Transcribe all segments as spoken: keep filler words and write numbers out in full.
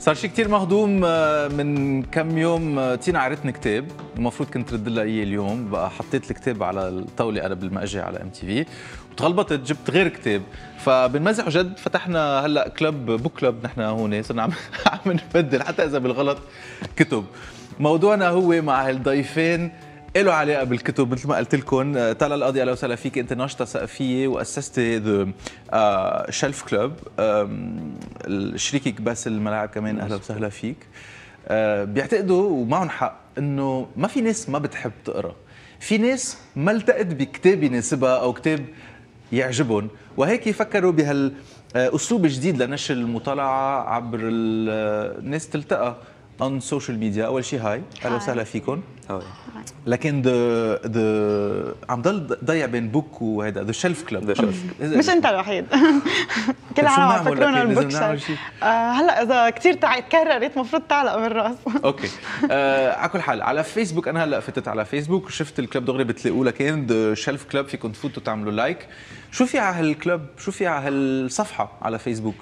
صار شيء كثير مهضوم من كم يوم. تينا عرتني كتاب المفروض كنت رد لها اياه اليوم، بقى حطيت الكتاب على الطاوله قبل ما اجي على ام تي في وتغلبطت جبت غير كتاب. فبنمزح وجد فتحنا هلا كلب بوك كلب، نحن هون صرنا عم عم نبدل حتى اذا بالغلط كتب. موضوعنا هو مع هالضيفين له علاقه بالكتب مثل ما قلت لكم. تالا القاضي اهلا وسهلا فيك، انت ناشطه ثقافيه واسستي ذا شيلف كلوب. شريكك باسل الملاعب كمان اهلا وسهلا فيك. بيعتقدوا ومعهم حق انه ما في ناس ما بتحب تقرا، في ناس ما التقت بكتاب يناسبها او كتاب يعجبهم، وهيك فكروا بهالاسلوب الجديد لنشر المطالعه عبر الناس تلتقى on social media. اول شيء هاي اهلا وسهلا فيكم. لكن ذا ذا عم ضل ضيع بين بوك وهذا ذا شيلف كلوب. مش انت الوحيد كل العالم عم يفكرونا البوك شيلف. آه هلا اذا كثير تكررت المفروض تعلق من الراس. اوكي آه على كل حال على فيسبوك، انا هلا فتت على فيسبوك وشفت الكلوب دغري بتلاقوه، لكن ذا شيلف كلوب فيكم تفوتوا تعملوا لايك. شو في على هالكلوب، شو في على هالصفحه على فيسبوك؟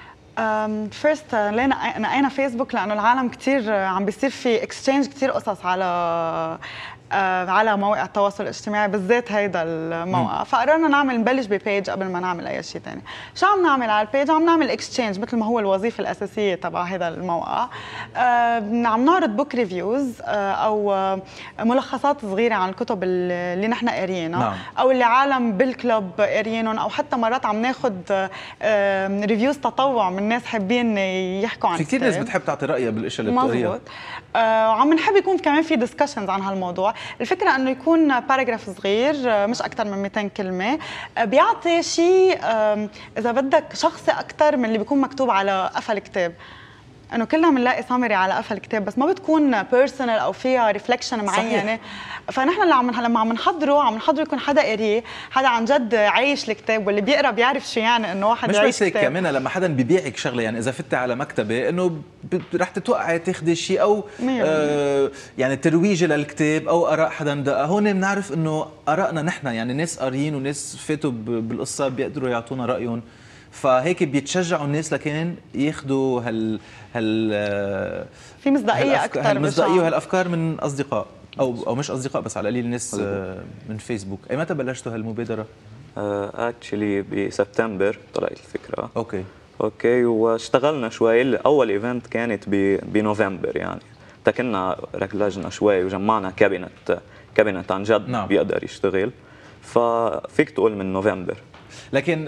فيرست لينا نقينا فيسبوك لانه العالم كثير عم بيصير في اكسشينج كثير قصص على على مواقع التواصل الاجتماعي، بالذات هيدا الموقع، فقررنا نعمل نبلش ببيج قبل ما نعمل اي شيء ثاني. شو عم نعمل على البيج؟ عم نعمل اكسشينج مثل ما هو الوظيفه الاساسيه تبع هذا الموقع. عم نعرض بوك ريفيوز او ملخصات صغيره عن الكتب اللي نحن قاريينها نعم. او اللي عالم بالكلوب قاريينهم، او حتى مرات عم ناخذ ريفيوز تطوع من ناس حابين يحكوا عن في كثير ناس بتحب تعطي رايها بالاشياء اللي بتقريها. مضبوط. وعم نحب يكون كمان في ديسكشنز عن هالموضوع. الفكرة انه يكون باراجراف صغير مش اكثر من مئتين كلمة، بيعطي شيء اذا بدك شخصي اكثر من اللي بيكون مكتوب على قفا الكتاب. انه كلنا بنلاقي سامري على قفا الكتاب بس ما بتكون بيرسونال او فيها ريفلكشن معينه. فنحن اللي عم لما عم نحضره عم نحضره يكون حدا قاريه، حدا عن جد عايش الكتاب، واللي بيقرا بيعرف شو يعني انه واحد يعيش كتاب. مش بس هيك كمان لما حدا ببيعك شغله، يعني اذا فتي على مكتبه انه رح تتوقعي تاخذي شيء او آه يعني ترويج للكتاب او اراء حدا دقه. هون بنعرف انه ارائنا نحن، يعني ناس قاريين وناس فاتوا بالقصه بيقدروا يعطونا رايهم، فهيك بيتشجعوا الناس لكن ياخذوا هال هال في مصداقيه اكثر، هالمصداقيه وهالافكار من اصدقاء او او مش اصدقاء بس على القليل ناس من فيسبوك. اي متى بلشتوا هالمبادره؟ اكشلي بسبتمبر طلعت الفكره. اوكي اوكي واشتغلنا شوي. اول ايفنت كانت بنوفمبر، يعني تكنا ركلجنا شوي وجمعنا كابينت كابينت عن جد نعم. بيقدر يشتغل، ففيك تقول من نوفمبر. لكن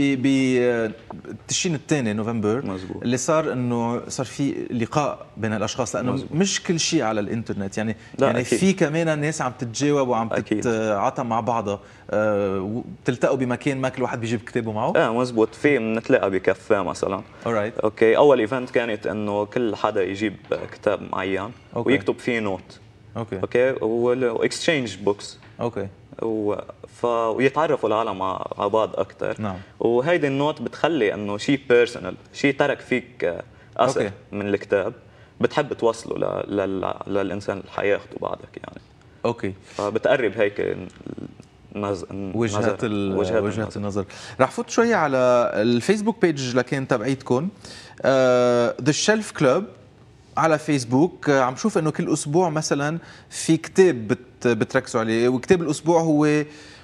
بالتشرين الثاني نوفمبر مزبوط. اللي صار انه صار في لقاء بين الاشخاص، لانه مزبوط. مش كل شيء على الانترنت، يعني يعني أكيد. في كمان ناس عم تتجاوب وعم تتعاطى مع بعضها. أه بتلتقوا بمكان ما كل واحد بيجيب كتابه معه؟ اه مزبوط. في بنتلاقى بكافيه مثلا. alright. اوكي اول ايفنت كانت انه كل حدا يجيب كتاب معين أوكي. ويكتب فيه نوت. اوكي اوكي واكسشينج بوكس. اوكي و... ف... ويتعرفوا العالم على بعض اكثر. نعم. وهيدي النوت بتخلي انه شيء بيرسونال، شيء ترك فيك اثر أوكي. من الكتاب بتحب توصله ل... لل... للانسان اللي حياخده بعدك يعني. اوكي فبتقرب هيك نز... وجهات ال... وجهات, وجهات النظر. رح فوت شويه على الفيسبوك بيج لكن تبعيتكم ذا شيلف كلوب على فيسبوك. عم شوف انه كل اسبوع مثلا في كتاب بت بتركزوا عليه، وكتاب الاسبوع هو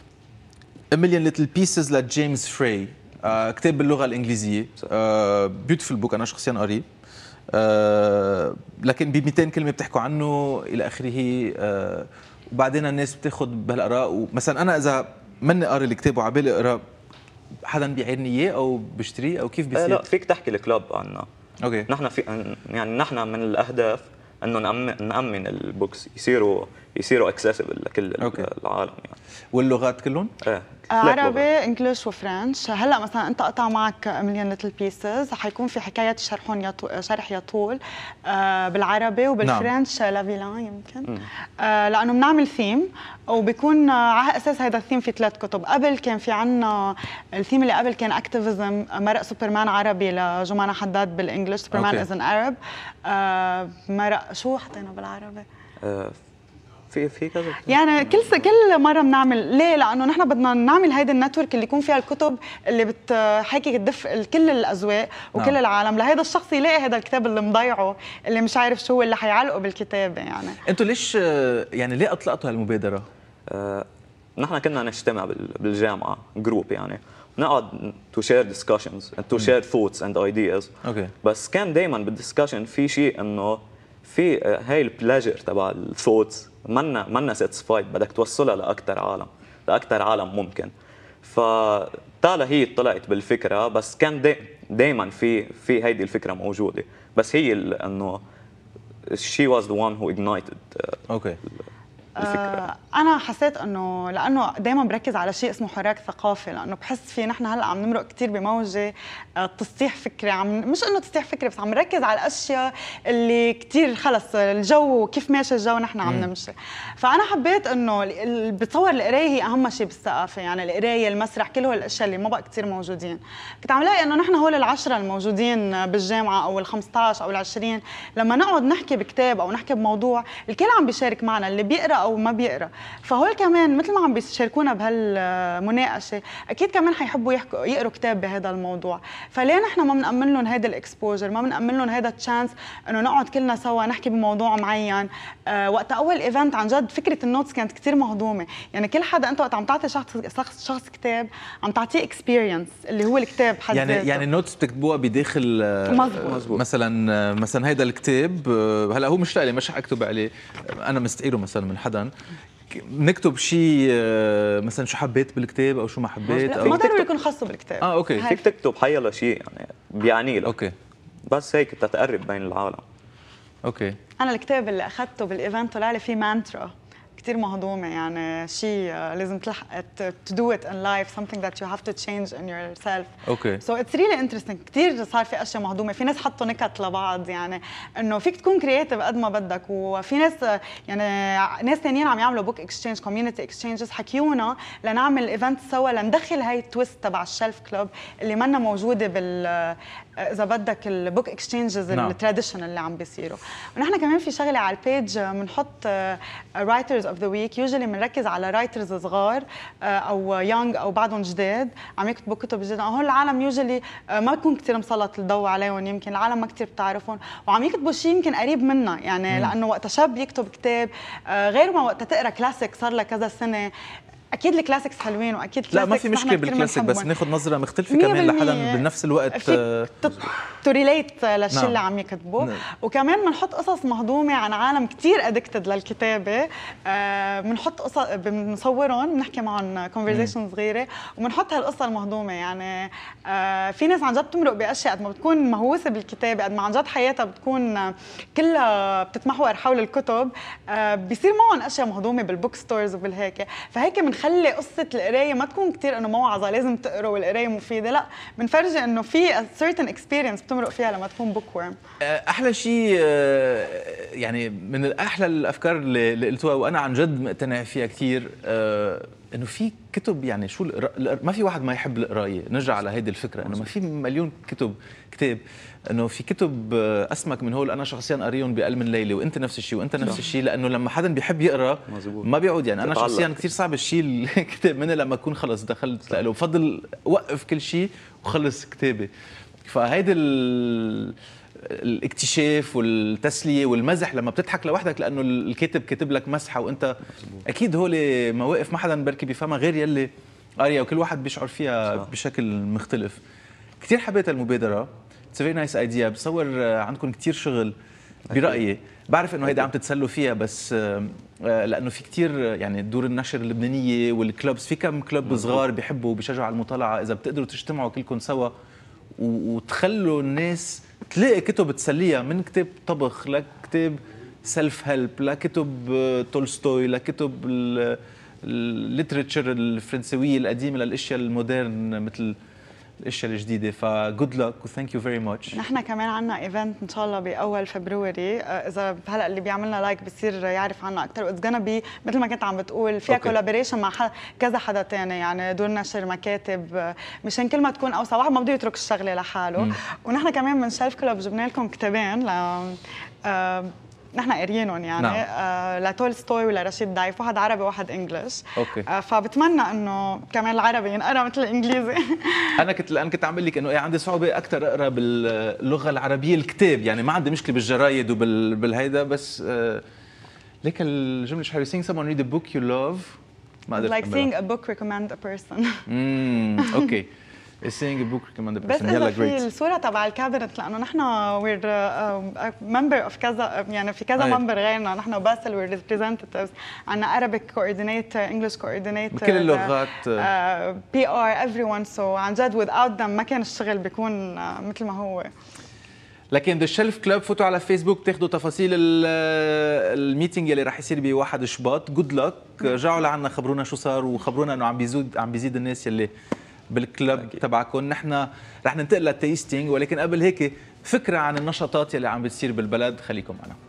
A Million Little Pieces لجيمس فري. آه كتاب باللغه الانجليزيه. آه بيوتيفول بوك، انا شخصيا قريب. آه لكن ب مئتين كلمه بتحكوا عنه الى اخره. آه وبعدين الناس بتاخذ بهالاراء. مثلا انا اذا ماني قاري الكتاب وعبالي اقرا، حدا بيعيرني اياه او بشتريه او كيف بيصير؟ لا فيك تحكي الكلوب عنه. اوكي نحن في يعني نحن من الاهداف انه نأمن نأمن البوكس يصيروا يصيروا اكسسبل لكل أوكي. العالم يعني. واللغات كلهم؟ ايه عربي انجلش وفرنش. هلا مثلا انت قطع معك مليون ليتل بيسز، حيكون في حكايات يشرحون يطو... شرح يطول آه بالعربي وبالفرنش نعم. لافيلان يمكن آه لانه بنعمل ثيم وبيكون على اساس هذا الثيم في ثلاث كتب. قبل كان في عنا الثيم اللي قبل كان اكتيفيزم، مرق سوبرمان عربي لجمانة حداد بالانجلش، سوبرمان از ان عرب. مرق شو حطينا بالعربي؟ آه في في كذا يعني كل كل مره بنعمل ليه؟ لانه نحن بدنا نعمل هيدي النتورك اللي يكون فيها الكتب اللي بتحكي تدف كل الاذواق وكل نعم. العالم، لهيدا الشخص يلاقي هذا الكتاب اللي مضيعه، اللي مش عارف شو اللي حيعلقه بالكتابه. يعني انتوا ليش يعني ليه اطلقتوا هالمبادره؟ آه نحن كنا نجتمع بالجامعه جروب، يعني نقعد تو شير ديسكشنز تو شير ثوتس اند ايدياز. اوكي. بس كان دائما بالديسكشن في شيء انه في هاي البلاجر تبع الثوتس منا منا ساتسفايد، بدك توصلها لاكثر عالم، لاكثر عالم ممكن. فتالا هي طلعت بالفكره، بس كان دي دائما في في هيدي الفكره موجوده، بس هي انه she was the one who ignited اوكي الفكرة. أنا حسيت إنه لأنه دايماً بركز على شيء اسمه حراك ثقافي، لأنه بحس في نحن هلا عم نمرق كثير بموجة تصحيح فكري، عم مش إنه تصحيح فكري بس عم نركز على الأشياء اللي كثير خلص الجو كيف ماشي الجو نحن عم نمشي. فأنا حبيت إنه بتصور القراية هي أهم شيء بالثقافة، يعني القراية المسرح كل هول الأشياء اللي ما بقى كثير موجودين. كنت عم لاقي إنه نحن هول العشرة الموجودين بالجامعة أو الخمسطعش أو العشرين لما نقعد نحكي بكتاب أو نحكي بموضوع الكل عم بيشارك معنا، اللي بيقرأ او ما بيقرا. فهول كمان مثل ما عم بيشاركونا بهالمناقشه اكيد كمان حيحبوا يحكوا يقروا كتاب بهذا الموضوع. فليه نحن ما بنأمن لهم هذا الاكسبوجر، ما بنأمن لهم هذا التشانس انه نقعد كلنا سوا نحكي بموضوع معين. أه وقت اول ايفنت عن جد فكره النوتس كانت كثير مهضومه، يعني كل حدا انت وقت عم تعطي شخص شخص كتاب عم تعطيه اكسبيرينس اللي هو الكتاب حد يعني ذاته. يعني النوتس بتكتبوها بداخل مزبوط. مثلا مثلا هيدا الكتاب هلا هو مش لإلي، مش رح اكتب عليه، انا مستقيره مثلا من حدا، نكتب شيء مثلا شو حبيت بالكتاب او شو ما حبيت، او ما ضروري يكون خاصه بالكتاب. اه اوكي فيك تكتب حيلا شيء يعني بيعني لك، اوكي بس هيك تتقرب بين العالم. اوكي. انا الكتاب اللي اخذته بالايفنت طلع لي فيه مانترا كثير مهضومه، يعني شيء لازم تلحق to do it in life, something that you have to change in yourself. اوكي. so it's really interesting. كثير صار في اشياء مهضومه، في ناس حطوا نكت لبعض، يعني انه فيك تكون كرييتيف قد ما بدك. وفي ناس يعني ناس ثانيين عم يعملوا بوك اكسشينج كوميونتي اكسشينجز، حكيونا لنعمل ايفنت سوا لندخل هاي التويست تبع الشلف كلوب اللي منا موجوده بال اذا بدك البوك اكسشينجز التراديشنال اللي عم بيصيروا. ونحن كمان في شغله على البيج بنحط رايترز اوف ذا ويك، يوجولي بنركز على رايترز صغار او يونغ او بعدهم جداد عم يكتبوا كتب جديده. هول العالم يوجولي ما بكون كثير مسلط الضوء عليهم، يمكن العالم ما كثير بتعرفهم، وعم يكتبوا شيء يمكن قريب منا، يعني م. لانه وقت شاب يكتب كتاب غير ما وقت تقرا كلاسيك صار لك كذا سنه. اكيد الكلاسيكس حلوين واكيد لا ما في مشكله بالكلاسيك، بس ناخذ نظره مختلفه كمان لحدا بنفس الوقت توريليت للشيء نعم. اللي عم يكتبه نعم. وكمان بنحط قصص مهضومه عن عالم كثير ادكتد للكتابه، بنحط قصص بنصورهم بنحكي معهم كونفرزيشن صغيره وبنحط هالقصه المهضومه. يعني آه في ناس عن جد بتمرق باشياء قد ما بتكون مهووسه بالكتابه، قد ما عن جد حياتها بتكون كلها بتتمحور حول الكتب، آه بيصير معهم اشياء مهضومه بالبوك ستورز وبالهيك. فهيك بنخلي قصه القرايه ما تكون كثير انه موعظه لازم تقروا والقرايه مفيده، لا بنفرجي انه في certain experience بتمرق فيها لما تكون بوك ورم. احلى شيء يعني من احلى الافكار اللي قلتوها وانا عن جد مقتنع فيها كثير، انه في كتب، يعني شو ما في واحد ما يحب القرايه. نرجع على هيدي الفكره انه ما في مليون كتب كتاب، انه في كتب اسمك من هول انا شخصيا قاريهم باقل من ليله، وانت نفس الشيء وانت نفس الشيء، لانه لما حدا بيحب يقرا ما بيقعد. يعني انا شخصيا كثير صعب الشيء الكتاب مني لما اكون خلص دخلت له، بفضل وقف كل شيء وخلص كتابه. فهيدي الاكتشاف والتسليه والمزح لما بتضحك لوحدك لانه الكاتب كاتب لك مسحه، وانت اكيد هول مواقف ما حدا بركي بيفهمها غير يلي قاريه، وكل واحد بيشعر فيها بشكل مختلف. كثير حبيت المبادره، اتس فيري نايس ايديا. بصور عندكم كثير شغل برايي، بعرف انه هيدا عم تتسلوا فيها، بس لانه في كثير يعني دور النشر اللبنانيه والكلوبز، في كم كلوب صغار بيحبوا وبيشجعوا على المطالعه. اذا بتقدروا تجتمعوا كلكم سوا وتخلوا الناس تلاقي كتب تسليها، من كتاب طبخ لكتاب سيلف هيلب لكتب تولستوي لكتب الليتريتشر الفرنسويه القديمه للاشياء المودرن مثل الاشياء الجديده. فجود لك وثانك يو فيري ماتش. نحن كمان عندنا ايفنت ان شاء الله باول فبراير، اذا هلا اللي بيعملنا لايك بصير يعرف عنا اكثر. اتس غانا بي مثل ما كنت عم بتقول فيها كولابوريشن مع كذا حدا ثاني، يعني دور نشر مكاتب، مشان كل ما تكون اوسع، واحد ما بده يترك الشغله لحاله. ونحن كمان من شلف كلوب جبنا لكم كتابين ل نحن قاريينهم يعني نعم. آه لتولستوي ولرشيد ضيف، واحد عربي وواحد انجلش. اوكي. آه فبتمنى انه كمان العربي ينقرا مثل الانجليزي. انا كنت انا كنت عم لك انه إيه عندي صعوبه اكثر اقرا باللغه العربيه الكتاب، يعني ما عندي مشكله بالجرايد وبالهيدا، بس آه ليك الجمله شو حلوه. Seeing someone read a book you love. ما قدرت like seeing a book recommend a person. امم اوكي. Seeing a book recommend a person. بس يلا إذا في الصورة تبع الكابينت، لأنه نحن we're member of كذا، يعني في كذا member غيرنا، نحن وباسل we're representatives، عنا Arabic coordinator, English coordinator، بكل اللغات، بي آر everyone. so عن جد without them ما كان الشغل بيكون مثل ما هو. لكن ذا شيلف كلوب فوتوا على فيسبوك تاخذوا تفاصيل الميتنج اللي راح يصير بواحد شباط. جود لك، رجعوا لعنا خبرونا شو صار، وخبرونا انه عم بيزيد عم بيزيد الناس اللي بالكلب تبعكم. نحن رح ننتقل للتيستينج، ولكن قبل هيك فكره عن النشاطات اللي عم بتصير بالبلد، خليكم معنا.